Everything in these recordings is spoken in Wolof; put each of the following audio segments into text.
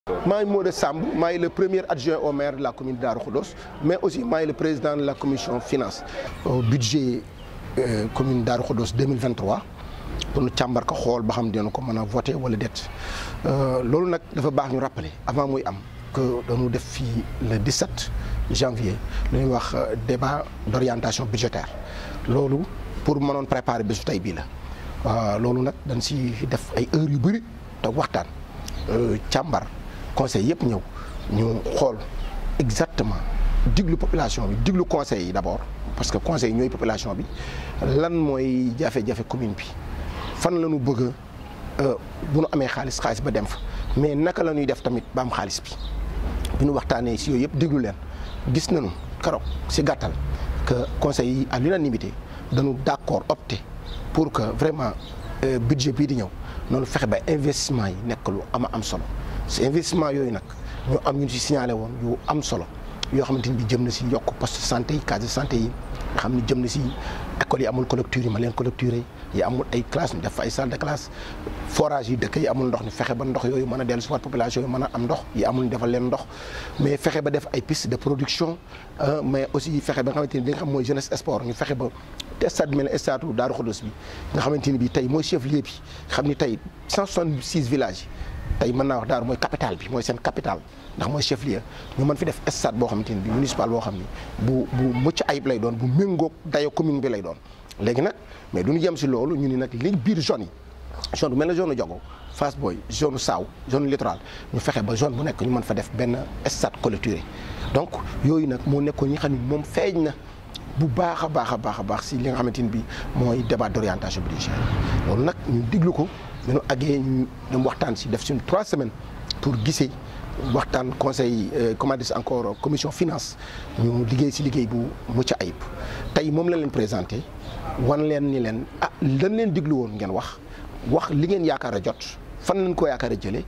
maay Modou Samb maay le premier adjoint au maire de la commune de Darou Khoudoss mais aussi maay le président de la commission finance au budget commune Darou Khoudoss 2023 pour ñu càmbar ko xool ba xam dina ko mën a voter wala déet loolu nag dafa baax ñu rappeler avant muy am que dañu def fii le 17 janvier lu ñuy wax débat d'orientation budgétaire loolu pour mënoon préparer bésu tey bii la loolu nag dañ si def ay heures yu bëri toog waxtaan càmbar conseil yëpp ñëw ñu xool exactement diglu population bi diglu conseil yi d'abord parce que conseil ñooy population bi lan mooy jafe-jafe commune bi fan la ñu bëgg bu ñu amee xaalis ba dem fa mais naka la ñuy def tamit ba am xaalis bi ñu waxtaanee si yooyu yëpp diglu leen gis nañu keroog si gàttal que conseil yi à l'unanimité dañu d'accord opté pour que vraiment budget bii di ñëw noonu fexe ba investissement yi nekk lu am solo si investissement yooyu nag ñu am ñu si signalé woon yu am solo yoo xamante ni bi jëm na si yokk poste de santé yi case de santé yi nga xam ne jëm na si écoles yi amul collecture yi ma leen collecturé yi amul ay classe ñu def fa ay salle de classe forage yi dëkk yi amul ndox ñu fexe ba ndox yooyu mën a dellu si waat population yi mën a am ndox yi amul ñu defal leen ndox mais fexe ba def ay piste de production mais aussi fexe ba nga xamante ni li nga xam mooy jeunesse sport ñu fexe ba stade mel ne stade Darou Khoudoss bi nga xamante ni bi tey mooy chef lieu bi xam ni tey 166 villages yi tey mën naa wax Daaru mooy capitale bi mooy seen capitale ndax mooy chef lieu ñu mën fi def stade boo xamante ni bi municipal boo xam ni bu mucc ayib lay doon bu méngoog dayo commune bi lay doon léegi nag mais du ñu yem si loolu ñu ni nag li biir zone yi zone bu mel ne zone Diogo Fass Boye zone Saaw zone littorale ñu fexe ba zone bu nekk ñu mën fa def benn stade clôturé donc yooyu nag moo nekkoon ñi xam ni moom feeñ na bu baax a baax si li nga xamante ni bi mooy débat d'orientation budgétaire loolu nag ñu diglu ko dañu àggee ñu dem waxtaan si def suñu 3 semaines pour gisee waxtaan conseil comment dire encore commission finance ñu liggéey si liggéey bu mucc ayib tey moom la leen présenté wan leen ni leen lan leen diglu woon ngeen wax li ngeen yaakaar a jot fan lañ ko yaakaar a jëlee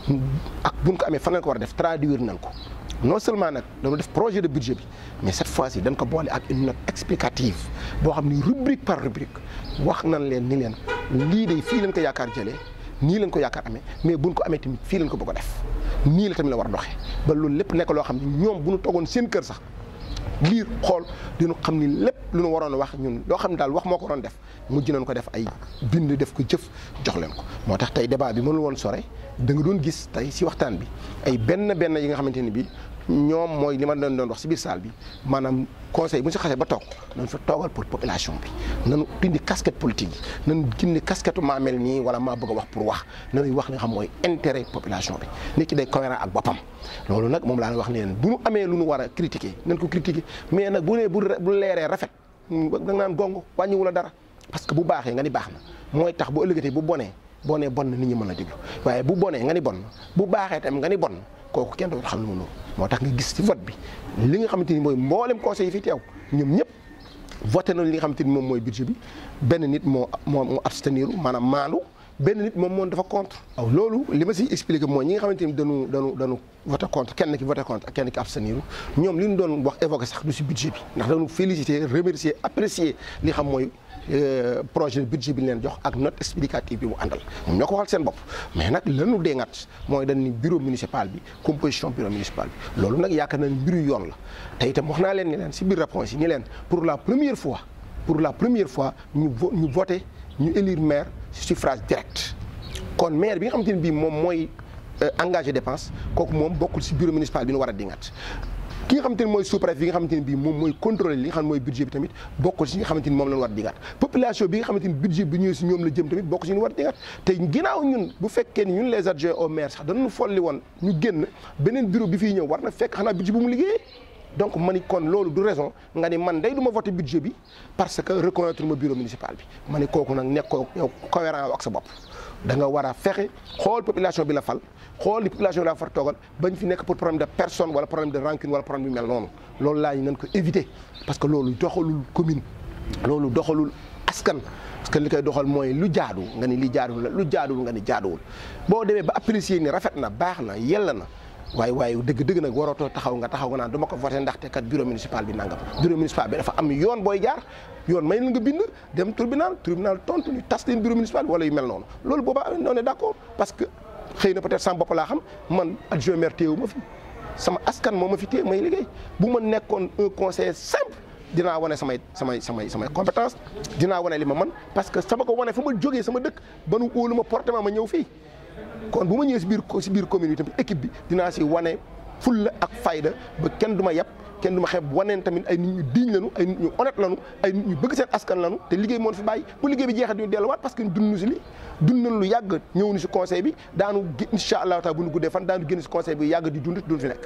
ak buñ ko amee fan lañ ko war a def traduire nañ ko non seulement nag dañu def projet de budget bi mais cette fois-ci dañ ko boole ak une note explicative boo xam ni rubrique par rubrique wax nañ leen ni leen lii de fii lañ ko yaakaar jëlee nii lañ ko yaakaar amee mais buñ ko amee tamit fii lañ ko bëgg a def nii la tamit la war a doxee ba loolu lépp nekk loo xam ne ñoom bu ñu toogoon seen kër sax liir xool dinu xam ni lépp lu ñu waroon a wax ñun loo xam ne daal wax moo ko waroon def mujj nañ ko def ay bind def ko jëf jox leen ko moo tax tey débat bi mënul woon sore da nga doon gis tey si waxtaan bi ay benn yi nga xamante ni bi ñoom mooy li ma doon wax si biir salle bi maanaam conseil bu ñu si xasee ba toog nañ fa toogal pour population bi nañu dindi casquette politique yi nañu dindi casquette maa mel nii wala maa bëgg a wax pour wax nañuy wax li nga xam mooy intérêt population bi nit ki day cohérent ak boppam loolu nag moom laa wax ne leen bu ñu amee lu ñu war a critiquer nañ ko critiquer mais nag bu nee bu leeree rafet da nga naan gongo wàññiwu la dara parce que bu baaxee nga ni baax na mooy tax bu ëllëgatee bu bonee bon na nit ñi mën a déglu waaye bu bonee nga ni bon bu baaxee tamit nga ni bon kooku kenn dootul xam lu mu noonu moo tax nga gis ci vote bi li nga xamante ni mooy mboolem conseil yi fi teew ñoom ñëpp voté nañu li nga xamante ni moom mooy budget bi benn nit moo abstenir maanaam maandu benn nit moom dafa contre. waaw loolu li ma si expliqué mooy ñi nga xamante ni dañu voté contre kenn ki voté contre ak kenn ki abstenir ñoom li ñu doon wax évoqué sax du si budget bi ndax dañu féliciter remercier apprécier li xam mooy projet de budget bi ñu leen jox ak note explicative bi mu àndal ñoom ñoo ko waxal seen bopp mais nag lanu déngat mooy dañ ni bureau municipal bi composition bureau municipal bi loolu nag yaakaar na ni mbiru yoon la te itam wax naa leen ni leen si biir réponse yi ni leen pour la première fois ñu voté ñu élire maire suffrage direct kon maire bi nga xamante ne bii moom mooy engagé dépense kooku moom bokkul si bureau municipal bi ñu war a dingat ki nga xamante ne mooy sous-préfet bi nga xamante ne bii moom mooy contrôler li nga xam ne mooy budget bi tamit bokkul si nga xamante ni moom la ñu war a dingat population bi nga xamante ni budget bi ñëwee si ñoom la jëm tamit bokk si ñu war a dingat te ginnaaw ñun bu fekkee ni ñun les adjoints au maire sax dañu folli woon ñu génn beneen bureau bi fiy ñëw war na fekk xanaa budget bu mu liggéeyee donc ma ni kon loolu du raison nga ni man day du ma voté budget bi parce que reconnaître ma bureau municipal bi ma ni kooku nag nekkoo yow cohérent ak sa bopp da nga war a fexe xool population bi la fal xool ni population bi la far toogal bañ fi nekk pour problème de personne wala problème de rancune wala problème bi mel noonu loolu laa ñu nañ ko éviter parce que loolu doxalul commune loolu doxalul askan parce que li koy doxal mooy lu jaadu nga ni li jaaduwul la lu jaaduwul nga ni jaaduwul boo demee ba apprécier ni rafet na baax na yella na waaye dëgg nag warootoo taxaw nga naan du ma ko voté ndaxte kat bureau municipal bi nangam bureau municipal bi dafa am yoon booy jaar yoon may la nga bind dem tribunal tontu ñu tas leen bureau municipal bi wala yu mel noonu loolu boobaa on est d'accord parce que xëy na peut-être sama bopp laa xam man adjoint maire téewu ma fi sama askan moo ma fi téye may liggéey bu ma nekkoon un conseiller simple dinaa wane samay compétence dinaa wane li ma man parce que sama ko wane fa ma jógee sama dëkk ba nu óolu ma porté ma ñëw fii kon bu ma ñëwee si biir commune yi tamit équipe bi dinaa si wane fulla ak fayda ba kenn du ma yab kenn du ma xeeb waneen tamit ay nit ñu digne lañu ay nit ñu honnête lañu ay nit ñu bëgg seen askan lañu te liggéey moo fi bàyyi bu liggéey bi jeexee ñu delluwaat parce que dund si li dund nañ lu yàgg ñëw ni si conseil bi daanu incha allah taala bu ñu guddee fan daanu génn si conseil bi yàgg di dund fi nekk